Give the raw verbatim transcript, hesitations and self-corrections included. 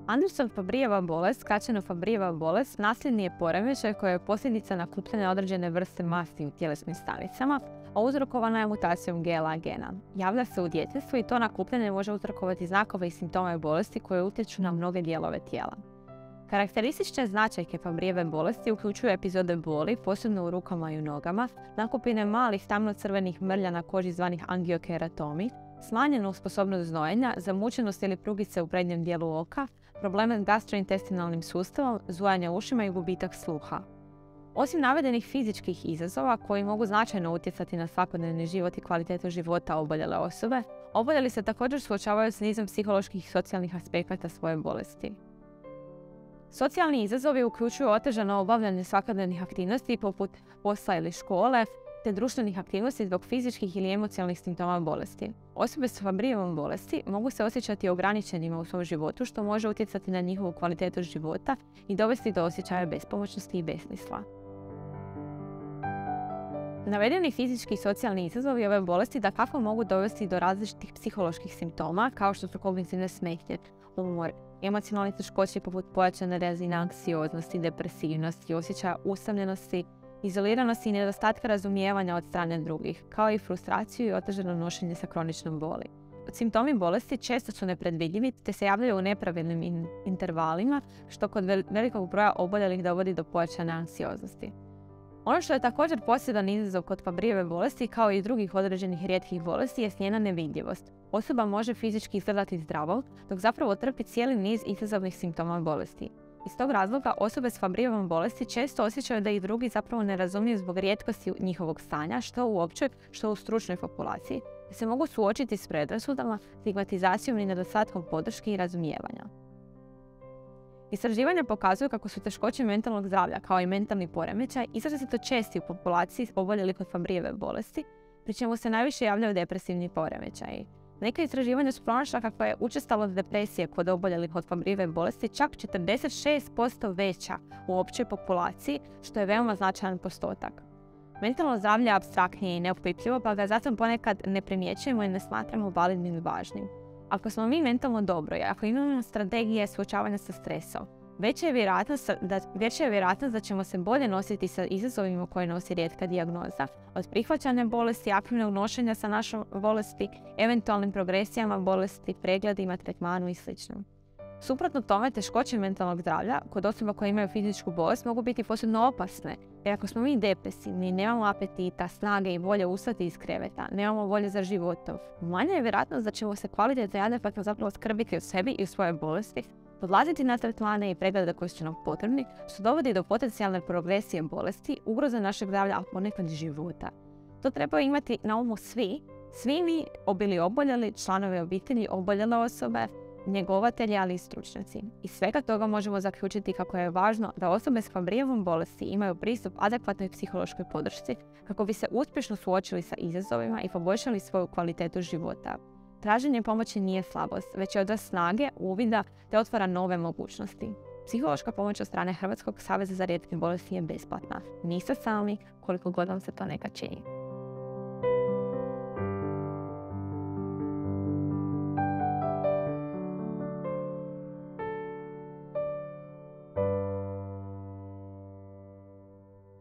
Anderson-Fabrijeva bolest, skraćeno Fabrijeva bolest, nasljedni je poremećaj koji je posljedica nakupljanja određene vrste masti u tjelesnim stanicama, a uzrokovana je mutacijom G L A gena. Javlja se u djetinjstvu i to nakupljanje može uzrokovati znakove i simptome bolesti koje utječu na mnoge dijelove tijela. Karakteristične značajke Fabrijeve bolesti uključuju epizode boli, posebno u rukama i u nogama, nakupine malih tamno-crvenih mrlja na koži zvanih angiokeratomi, smanjenu sposobnost znojenja, zamućenost ili prugice u prednjem dijelu oka, probleme s gastrointestinalnim sustavom, zujanje ušima i gubitak sluha. Osim navedenih fizičkih izazova koji mogu značajno utjecati na svakodnevni život i kvalitetu života oboljele osobe, oboljeli se također suočavaju s nizom psiholoških i socijalnih aspekata svoje bolesti. Socijalni izazovi uključuju otežano obavljanje svakodnevnih aktivnosti poput posla ili škole, te društvenih aktivnosti zbog fizičkih ili emocionalnih simptoma bolesti. Osobe s Fabrijevom bolesti mogu se osjećati ograničenima u svom životu, što može utjecati na njihovu kvalitetu života i dovesti do osjećaja bespomoćnosti i besmisla. Navedeni fizički i socijalni izazovi ove bolesti dakako mogu dovesti do različitih psiholoških simptoma, kao što su kognitivne smetnje, umor, emocionalne teškoće poput pojačane razine anksioznosti, depresivnosti, osjećaja usamljenosti, izoliranosti i nedostatka razumijevanja od strane drugih, kao i frustraciju i otežano nošenje sa kroničnom boli. Simptomi bolesti često su nepredvidljivi te se javljaju u nepravilnim in- intervalima, što kod velikog broja oboljelih dovodi do pojačane anksioznosti. Ono što je također poseban izazov kod Fabrijeve bolesti, kao i drugih određenih rijetkih bolesti, je njena nevidljivost. Osoba može fizički izgledati zdravo, dok zapravo trpi cijeli niz izazovnih simptoma bolesti. Iz tog razloga osobe s Fabrijevom bolesti često osjećaju da ih drugi zapravo ne razumiju zbog rijetkosti njihovog stanja, što u općoj, što u stručnoj populaciji, te se mogu suočiti s predrasudama, stigmatizacijom i nedostatkom podrške i razumijevanja. Istraživanja pokazuju kako su teškoće mentalnog zdravlja, kao i mentalni poremećaj, izrazito česti u populaciji oboljelih od Fabrijeve bolesti, pri čemu se najviše javljaju depresivni poremećaji. Neka istraživanja su pronašla kako je učestalost depresije kod oboljelih od Fabrijeve bolesti čak četrdeset šest posto veća u općoj populaciji, što je veoma značajan postotak. Mentalno zdravlje je apstraktnije i neopipljivo, pa ga zato ponekad ne primjećujemo i ne smatramo validnim i važnim. Ako smo mi mentalno dobro i ako imamo strategije suočavanja sa stresom, veća je vjerojatnost da, veća je vjerojatnost da ćemo se bolje nositi sa izazovima koje nosi rijetka dijagnoza, od prihvaćanja bolesti, aktivnog nošenja sa našom bolesti, eventualnim progresijama bolesti, pregledima, tretmanu i sl. Suprotno tome, teškoće mentalnog zdravlja kod osoba koje imaju fizičku bolest mogu biti posebno opasne, jer ako smo mi depresivni, nemamo apetita, snage i volje ustati iz kreveta, nemamo volje za životom, manja je vjerojatnost da ćemo se kvalitetno i adekvatno zapravo skrbiti o sebi i o svoje bolesti, podlaziti na tretmane i preglede koji su nam potrebni, što dovodi do potencijalne progresije bolesti, ugroze našeg zdravlja, a ponekad i života. To treba imati na umu svi, svi mi bili oboljeli, članovi obitelji, oboljele osobe, njegovatelji, ali i stručnjaci. Iz svega toga možemo zaključiti kako je važno da osobe s Fabrijevom bolesti imaju pristup adekvatnoj psihološkoj podršci kako bi se uspješno suočili sa izazovima i poboljšali svoju kvalitetu života. Traženje pomoći nije slabost, već je odraz snage, uvida te otvara nove mogućnosti. Psihološka pomoć od strane Hrvatskog saveza za rijetke bolesti je besplatna. Niste sami, koliko god vam se to nekad čini.